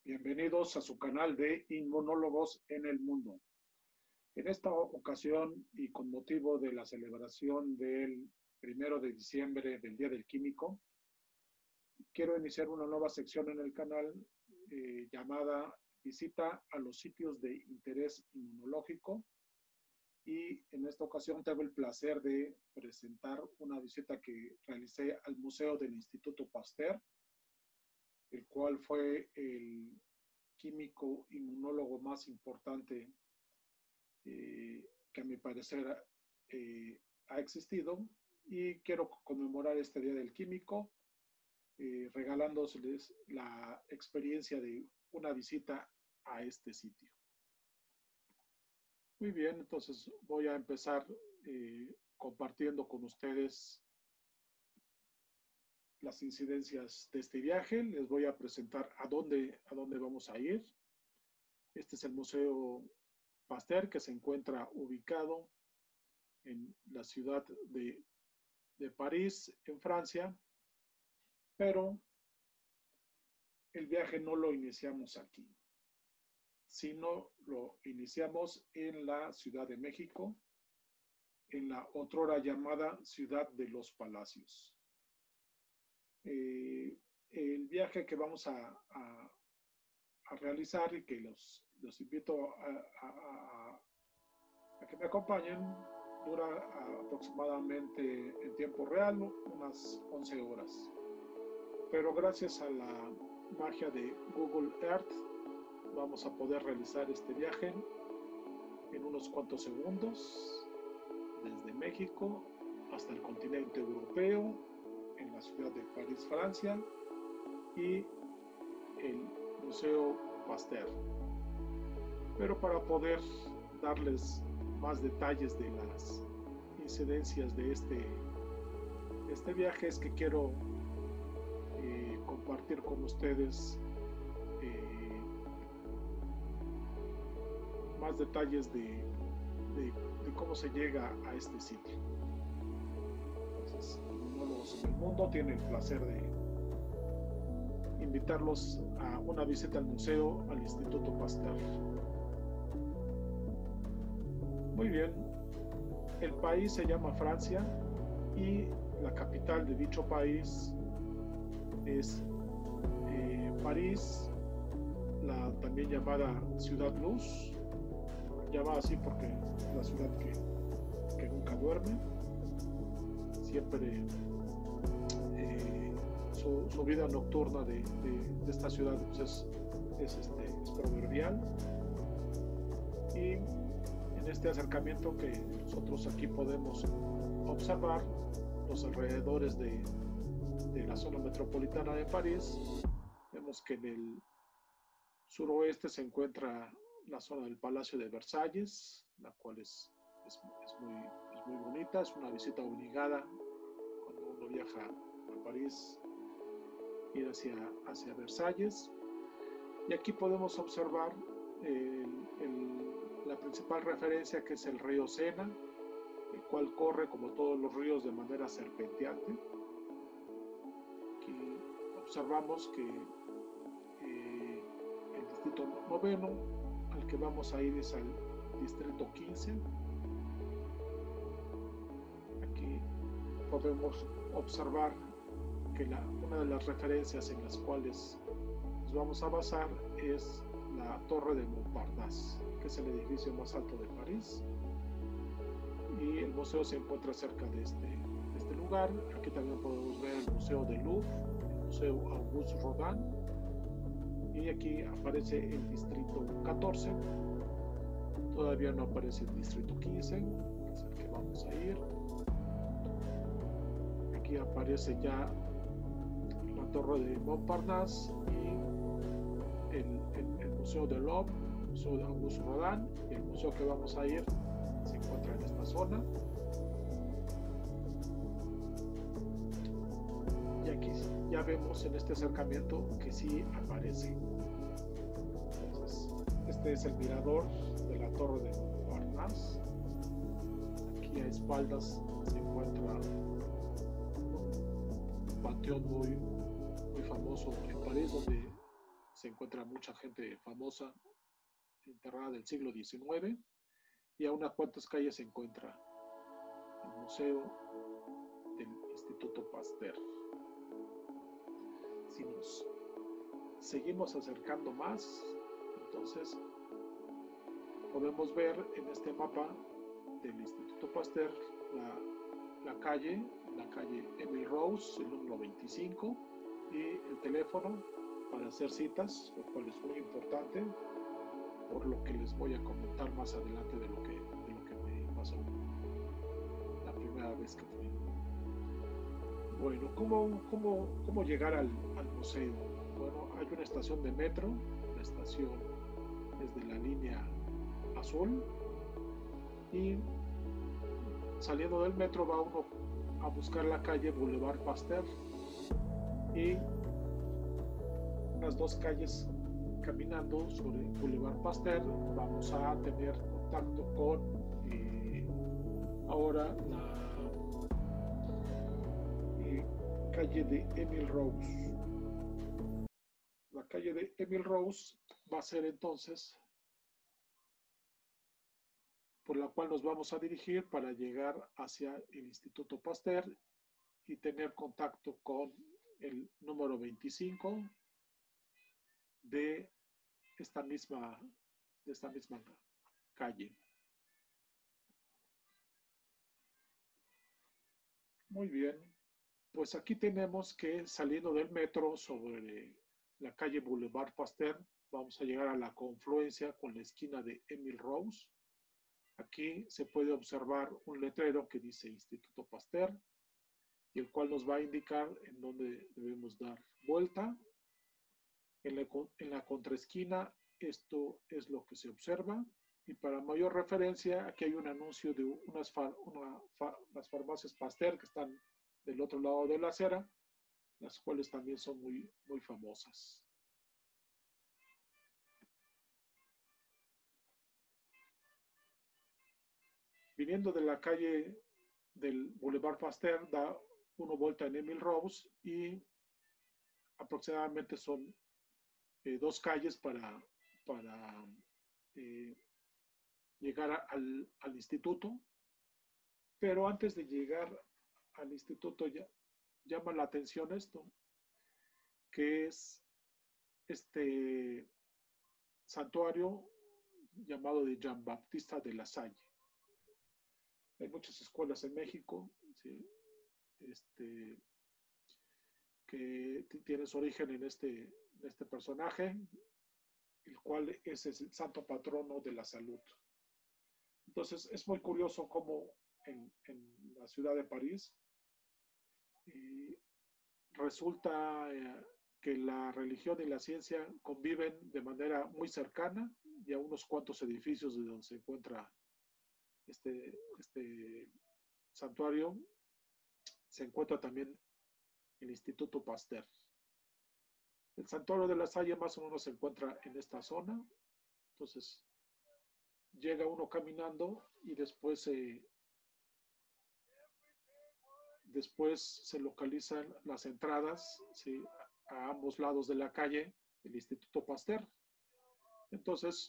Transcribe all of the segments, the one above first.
Bienvenidos a su canal de Inmunólogos en el Mundo. En esta ocasión y con motivo de la celebración del 1 de diciembre del Día del Químico, quiero iniciar una nueva sección en el canal llamada Visita a los sitios de interés inmunológico. Y en esta ocasión tengo el placer de presentar una visita que realicé al Museo del Instituto Pasteur, el cual fue el químico inmunólogo más importante que a mi parecer ha existido, y quiero conmemorar este Día del Químico regalándoles la experiencia de una visita a este sitio. Muy bien, entonces voy a empezar compartiendo con ustedes las incidencias de este viaje. Les voy a presentar a dónde vamos a ir. Este es el Museo Pasteur, que se encuentra ubicado en la ciudad de París, en Francia, pero el viaje no lo iniciamos aquí, sino lo iniciamos en la Ciudad de México, en la otrora llamada Ciudad de los Palacios. El viaje que vamos a realizar, y que los invito a que me acompañen, dura aproximadamente en tiempo real unas 11 horas. Pero gracias a la magia de Google Earth vamos a poder realizar este viaje en unos cuantos segundos, desde México hasta el continente europeo, en la ciudad de París, Francia, y el Museo Pasteur. Pero para poder darles más detalles de las incidencias de este viaje, es que quiero compartir con ustedes más detalles de cómo se llega a este sitio. Entonces, Inmunólogos en el Mundo tiene el placer de invitarlos a una visita al museo, al Instituto Pasteur. Muy bien, el país se llama Francia y la capital de dicho país es París, la también llamada Ciudad Luz, llamada así porque es la ciudad que nunca duerme. Siempre su vida nocturna de esta ciudad pues es proverbial. Y en este acercamiento que nosotros aquí podemos observar los alrededores de la zona metropolitana de París, vemos que en el suroeste se encuentra la zona del Palacio de Versalles, la cual es muy bonita. Es una visita obligada cuando uno viaja a París, ir hacia Versalles. Y aquí podemos observar la principal referencia, que es el río Sena, el cual corre, como todos los ríos, de manera serpenteante. Aquí observamos que el distrito noveno al que vamos a ir es al distrito 15. Aquí podemos observar que una de las referencias en las cuales nos vamos a basar es la Torre de Montparnasse, que es el edificio más alto de París, y el museo se encuentra cerca de este lugar. Aquí también podemos ver el Museo del Louvre, el Museo Auguste Rodin, y aquí aparece el distrito 14. Todavía no aparece el distrito 15, que es el que vamos a ir. Aquí aparece ya la Torre de Montparnasse y el Museo del Louvre, el Museo de Auguste Rodin, y el museo que vamos a ir se encuentra en esta zona. Y aquí ya vemos en este acercamiento que sí aparece. Entonces, este es el mirador de la Torre de Montparnasse. Aquí a espaldas se encuentra un panteón muy famoso en París, donde se encuentra mucha gente famosa enterrada del siglo XIX, y a unas cuantas calles se encuentra el Museo del Instituto Pasteur. Si nos seguimos acercando más, entonces podemos ver en este mapa del Instituto Pasteur la calle Emil Rose, el número 25, y el teléfono para hacer citas, lo cual es muy importante, por lo que les voy a comentar más adelante de lo que me pasó la primera vez que fui. Bueno, ¿cómo llegar al museo? Bueno, hay una estación de metro, la estación es de la línea azul, y saliendo del metro va uno a buscar la calle Boulevard Pasteur, y unas 2 calles caminando sobre Boulevard Pasteur vamos a tener contacto con ahora la calle de Emil Rose. La calle de Emil Rose va a ser entonces por la cual nos vamos a dirigir para llegar hacia el Instituto Pasteur y tener contacto con el número 25 de esta misma calle. Muy bien, pues aquí tenemos que saliendo del metro sobre la calle Boulevard Pasteur, vamos a llegar a la confluencia con la esquina de Emil Rose. Aquí se puede observar un letrero que dice Instituto Pasteur, y el cual nos va a indicar en dónde debemos dar vuelta. En la contraesquina, esto es lo que se observa. Y para mayor referencia, aquí hay un anuncio de unas farmacias Pasteur que están del otro lado de la acera, las cuales también son muy, muy famosas. Viniendo de la calle del Boulevard Pasteur, da uno vuelta en Emil Rose y aproximadamente son 2 calles para llegar al instituto. Pero antes de llegar al instituto llama la atención esto, que es este santuario llamado de Jean Baptiste de la Salle. Hay muchas escuelas en México, ¿sí? Que tiene su origen en este personaje, el cual es el santo patrono de la salud. Entonces es muy curioso cómo en la ciudad de París resulta que la religión y la ciencia conviven de manera muy cercana, y a unos cuantos edificios de donde se encuentra este santuario se encuentra también el Instituto Pasteur. El santuario de la Salle más o menos se encuentra en esta zona. Entonces llega uno caminando y después se localizan las entradas, ¿sí?, a ambos lados de la calle del Instituto Pasteur. Entonces,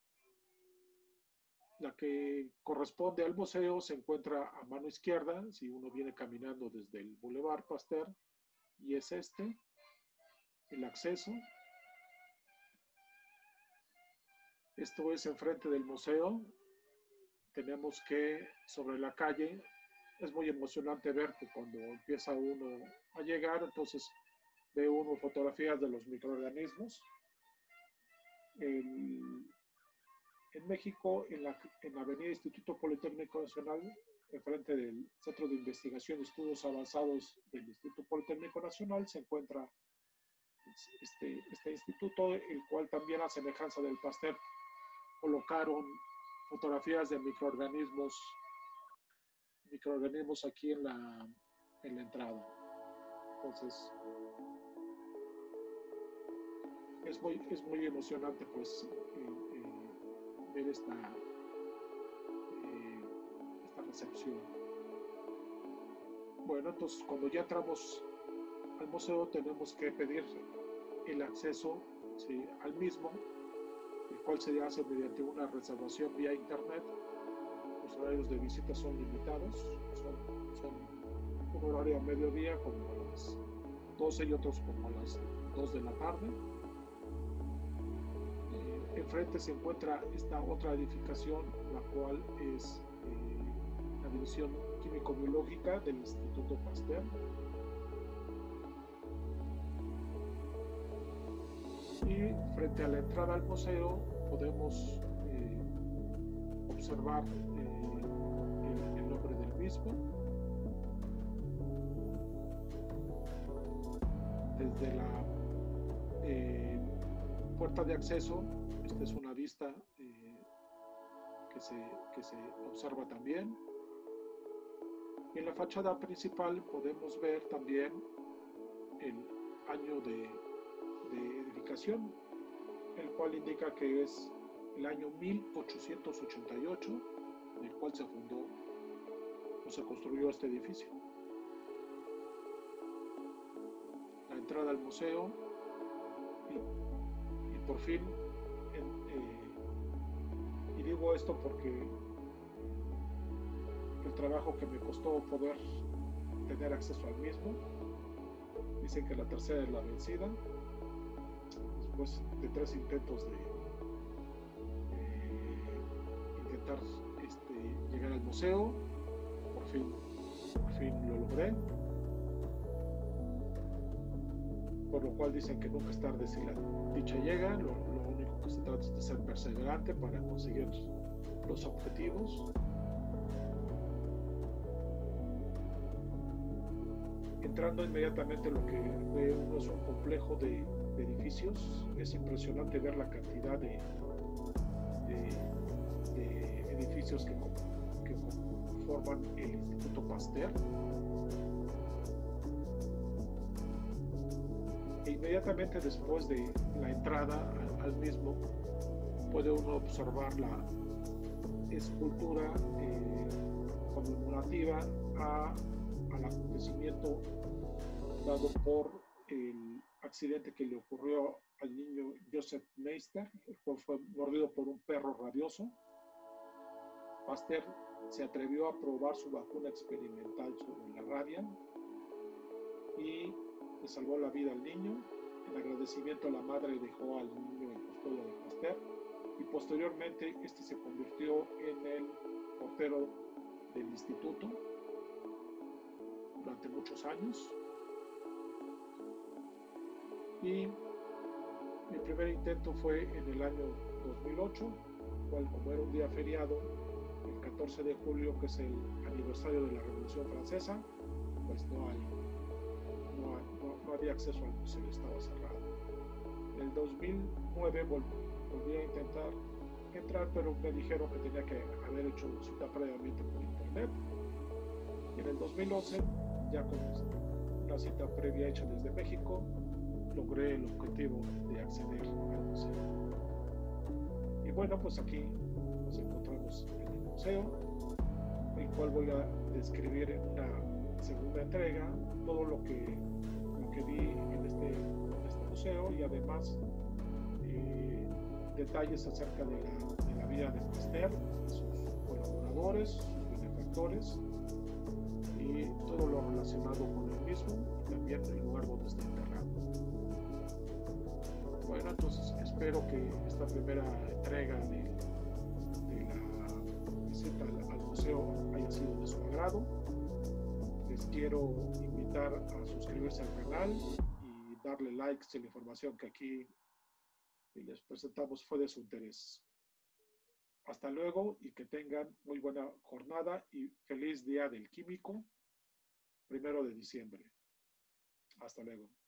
la que corresponde al museo se encuentra a mano izquierda, si uno viene caminando desde el Boulevard Pasteur, y es el acceso. Esto es enfrente del museo. Tenemos que sobre la calle, es muy emocionante ver que cuando empieza uno a llegar, entonces ve uno fotografías de los microorganismos. En México, en la avenida Instituto Politécnico Nacional, enfrente del Centro de Investigación y Estudios Avanzados del Instituto Politécnico Nacional, se encuentra este instituto, el cual también, a semejanza del Pasteur, colocaron fotografías de microorganismos aquí en la entrada. Entonces, es muy emocionante, pues, ver esta recepción. Bueno, entonces cuando ya entramos al museo tenemos que pedir el acceso ¿sí?, al mismo, el cual se hace mediante una reservación vía internet. Los horarios de visita son limitados, son un horario a mediodía como a las 12 y otros como a las 2 de la tarde. Enfrente se encuentra esta otra edificación, la cual es la división químico-biológica del Instituto Pasteur. Y frente a la entrada al museo podemos observar el nombre del mismo. Desde la puerta de acceso, esta es una vista que se observa también. Y en la fachada principal podemos ver también el año de edificación, el cual indica que es el año 1888, en el cual se fundó o se construyó este edificio. La entrada al museo y por fin, y digo esto porque el trabajo que me costó poder tener acceso al mismo, dicen que la tercera es la vencida. Después de 3 intentos de intentar llegar al museo, por fin lo logré, por lo cual dicen que nunca es tarde si la dicha llega. Lo único que se trata es de ser perseverante para conseguir los objetivos. Entrando inmediatamente, lo que ve uno es un complejo de edificios. Es impresionante ver la cantidad de edificios que forman el Instituto Pasteur. E inmediatamente después de la entrada al mismo puede uno observar la escultura conmemorativa al acontecimiento dado por el accidente que le ocurrió al niño Joseph Meister, el cual fue mordido por un perro rabioso. Pasteur se atrevió a probar su vacuna experimental sobre la rabia y le salvó la vida al niño. En agradecimiento, la madre dejó al niño en custodia de Pasteur y posteriormente este se convirtió en el portero del instituto durante muchos años. Y mi primer intento fue en el año 2008, cual, como era un día feriado, el 14 de julio, que es el aniversario de la Revolución Francesa, pues no había acceso al museo, estaba cerrado. En el 2009 volví a intentar entrar, pero me dijeron que tenía que haber hecho cita previamente por internet. Y en el 2011, ya con una cita previa hecha desde México, logré el objetivo de acceder al museo. Y bueno, pues aquí nos encontramos en el museo, el cual voy a describir en una segunda entrega todo lo que vi en este museo, y además detalles acerca de la vida de Pasteur, sus colaboradores, sus benefactores y todo lo relacionado con el mismo, y también el lugar donde está enterrado. Bueno, entonces espero que esta primera entrega de la visita al museo haya sido de su agrado. Les quiero invitar a suscribirse al canal y darle like si la información que aquí les presentamos fue de su interés. Hasta luego y que tengan muy buena jornada y feliz Día del Químico, 1 de diciembre. Hasta luego.